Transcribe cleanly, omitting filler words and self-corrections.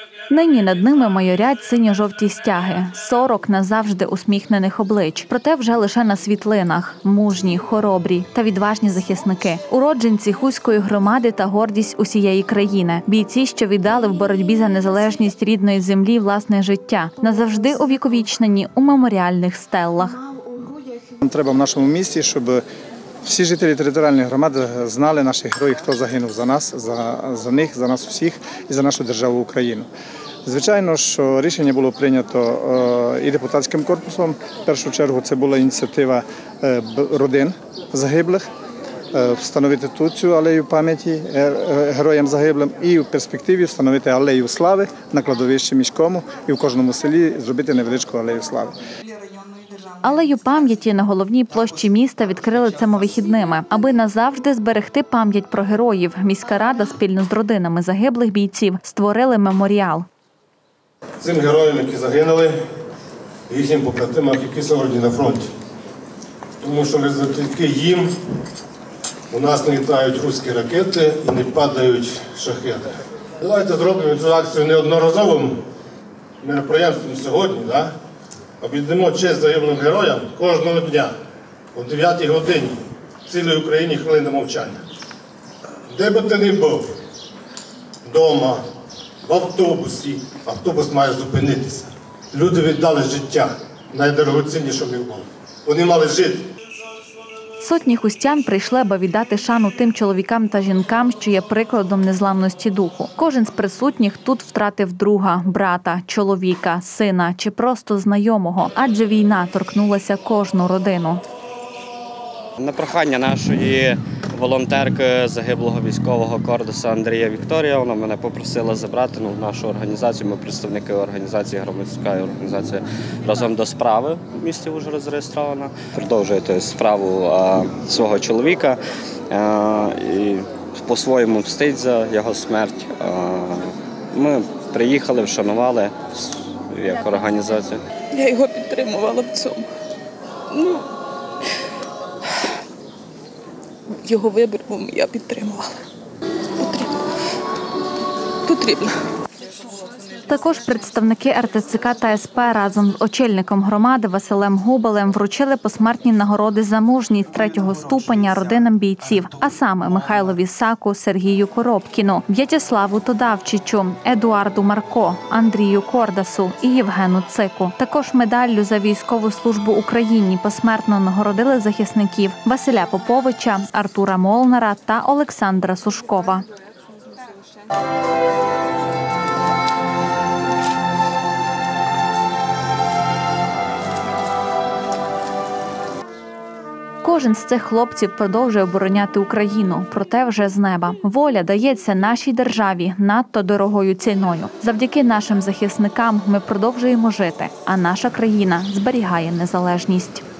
Нині над ними майорять синьо-жовті стяги, 40 назавжди усміхнених облич. Проте вже лише на світлинах – мужні, хоробрі та відважні захисники. Уродженці Хуської громади та гордість усієї країни. Бійці, що віддали в боротьбі за незалежність рідної землі власне життя. Назавжди увіковічнені у меморіальних стеллах. Нам треба в нашому місті, щоб всі жителі територіальної громади знали наших героїв, хто загинув за нас, за них, за нас усіх і за нашу державу Україну. Звичайно, що рішення було прийнято і депутатським корпусом. В першу чергу це була ініціатива родин загиблих, встановити тут цю алею пам'яті героям загиблим і в перспективі встановити алею слави на кладовищі міському і в кожному селі зробити невеличку алею слави. Алею пам'яті на головній площі міста відкрили цими вихідними. Аби назавжди зберегти пам'ять про героїв, міська рада спільно з родинами загиблих бійців створили меморіал. Цим героям, які загинули, їхнім побратимам, які сьогодні на фронті. Тому що завдяки їм у нас не літають руські ракети і не падають шахеди. Давайте зробимо цю акцію неодноразовим мероприємством сьогодні, об'єднамо честь загиблим героям кожного дня о 9 годині в цілій Україні хвилина мовчання. Де би ти не був, вдома, в автобусі, автобус має зупинитися. Люди віддали життя, найдорогоцінніше в них було. Вони мали жити. Сотні хустян прийшли, аби віддати шану тим чоловікам та жінкам, що є прикладом незламності духу. Кожен з присутніх тут втратив друга, брата, чоловіка, сина чи просто знайомого, адже війна торкнулася кожну родину. На прохання нашої волонтерки загиблого військового Кордаса Андрія Вікторія, вона мене попросила забрати в нашу організацію. Ми представники організації, громадської організації «Разом до справи» в місті Ужгород зареєстрована. Продовжує справу свого чоловіка і по-своєму мстить за його смерть. Ми приїхали, вшанували як організація. Я його підтримувала в цьому. Його вибір, я підтримувала. Потрібно. Також представники РТЦК та СП разом з очільником громади Василем Губалем вручили посмертні нагороди за мужність 3-го ступеня родинам бійців, а саме Михайлові Саку, Сергію Коробкіну, В'ячеславу Тодавчичу, Едуарду Марко, Андрію Кордасу і Євгену Цику. Також медаллю за військову службу Україні посмертно нагородили захисників Василя Поповича, Артура Молнара та Олександра Сушкова. Кожен з цих хлопців продовжує обороняти Україну, проте вже з неба. Воля дається нашій державі надто дорогою ціною. Завдяки нашим захисникам ми продовжуємо жити, а наша країна зберігає незалежність.